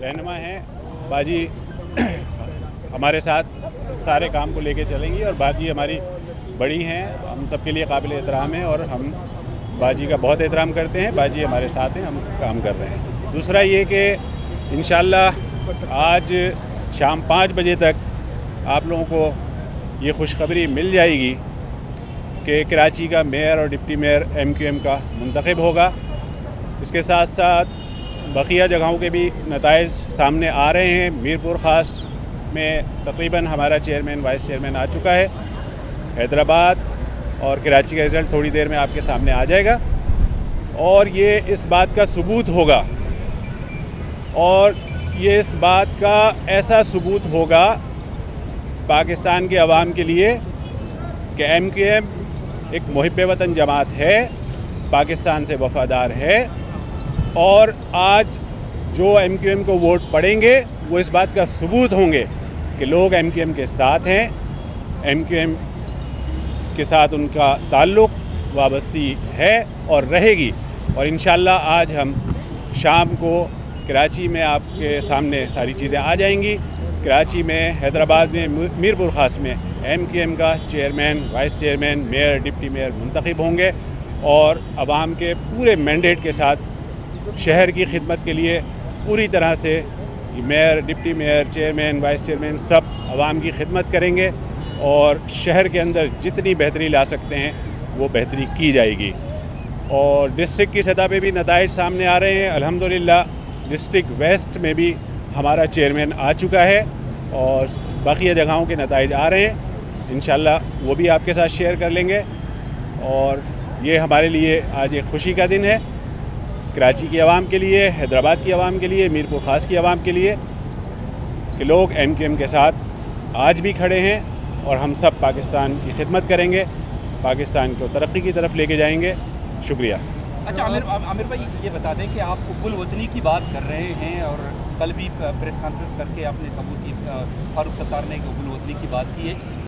रहनुमा हैं। बाजी हमारे साथ सारे काम को लेके चलेंगी और बाजी हमारी बड़ी हैं, हम सबके लिए काबिल एहतराम हैं और हम बाजी का बहुत एहतराम करते हैं। बाजी हमारे साथ हैं, हम काम कर रहे हैं। दूसरा ये कि इंशाअल्लाह आज शाम 5 बजे तक आप लोगों को ये खुशखबरी मिल जाएगी कि कराची का मेयर और डिप्टी मेयर MQM का मुंतखब होगा। इसके साथ साथ बकिया जगहों के भी नताइज सामने आ रहे हैं। मीरपुर ख़ास में तकरीबन हमारा चेयरमैन वाइस चेयरमैन आ चुका है। हैदराबाद और कराची का रिज़ल्ट थोड़ी देर में आपके सामने आ जाएगा और ये इस बात का सबूत होगा और ये इस बात का ऐसा सबूत होगा पाकिस्तान के अवाम के लिए कि MQM एक मुहिब वतन जमात है, पाकिस्तान से वफ़ादार है और आज जो MQM को वोट पड़ेंगे वो इस बात का सबूत होंगे कि लोग MQM के साथ हैं, MQM के साथ उनका ताल्लुक़ वाबस्ती है और रहेगी। और इंशाअल्लाह आज हम शाम को कराची में आपके सामने सारी चीज़ें आ जाएंगी। कराची में, हैदराबाद में, मीरपुर ख़ास में MQM का chairman, vice chairman, mayor, deputy mayor मुंतखब होंगे और आवाम के पूरे मैंडेट के साथ शहर की खिदमत के लिए पूरी तरह से mayor, deputy mayor, chairman, vice chairman सब आवाम की खिदमत करेंगे और शहर के अंदर जितनी बेहतरी ला सकते हैं वो बेहतरी की जाएगी। और डिस्ट्रिक्ट की सतह पे भी नताइज सामने आ रहे हैं। अल्हम्दुलिल्लाह डिस्ट्रिक्ट वेस्ट में भी हमारा चेयरमैन आ चुका है और बाकी जगहों के नताइज आ रहे हैं। इंशाअल्लाह वो भी आपके साथ शेयर कर लेंगे और ये हमारे लिए आज एक ख़ुशी का दिन है, कराची की आवाम के लिए, हैदराबाद की आवाम के लिए, मीरपुर ख़ास की आवाम के लिए कि लोग MQM के साथ आज भी खड़े हैं और हम सब पाकिस्तान की खिदमत करेंगे, पाकिस्तान को तरक्की की तरफ लेके जाएंगे। शुक्रिया। अच्छा आमिर भाई, ये बता दें कि आप हुब्बुल वतनी की बात कर रहे हैं और कल भी प्रेस कॉन्फ्रेंस करके आपने सबूत की, फारूक सत्तार ने हुब्बुल वतनी की बात की है।